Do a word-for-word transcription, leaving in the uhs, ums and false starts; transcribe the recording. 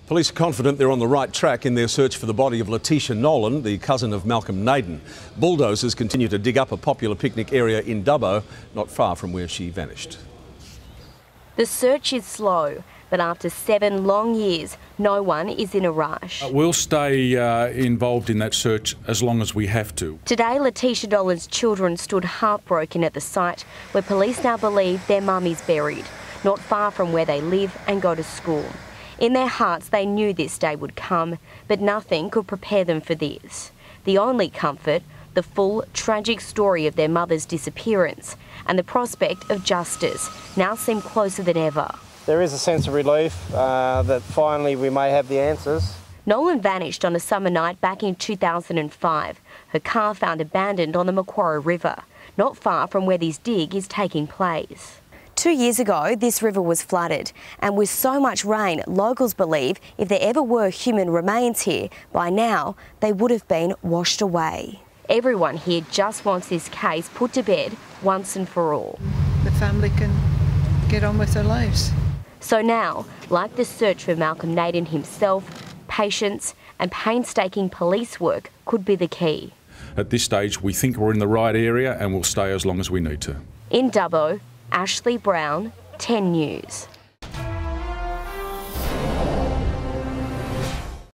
Police are confident they're on the right track in their search for the body of Lateesha Nolan, the cousin of Malcolm Naden. Bulldozers continue to dig up a popular picnic area in Dubbo, not far from where she vanished. The search is slow, but after seven long years, no one is in a rush. Uh, we'll stay uh, involved in that search as long as we have to. Today, Lateesha Nolan's children stood heartbroken at the site where police now believe their mum is buried, not far from where they live and go to school. In their hearts, they knew this day would come, but nothing could prepare them for this. The only comfort, the full, tragic story of their mother's disappearance and the prospect of justice now seem closer than ever. There is a sense of relief uh, that finally we may have the answers. Nolan vanished on a summer night back in two thousand five. Her car found abandoned on the Macquarie River, not far from where this dig is taking place. Two years ago, this river was flooded, and with so much rain, locals believe if there ever were human remains here, by now they would have been washed away. Everyone here just wants this case put to bed once and for all. The family can get on with their lives. So now, like the search for Malcolm Naden himself, patience and painstaking police work could be the key. At this stage, we think we're in the right area and we'll stay as long as we need to. In Dubbo, Ashley Brown, ten News.